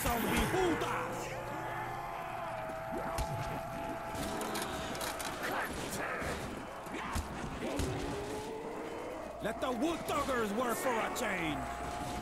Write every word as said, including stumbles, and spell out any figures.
zombie putas! Let the wood thuggers work for a change!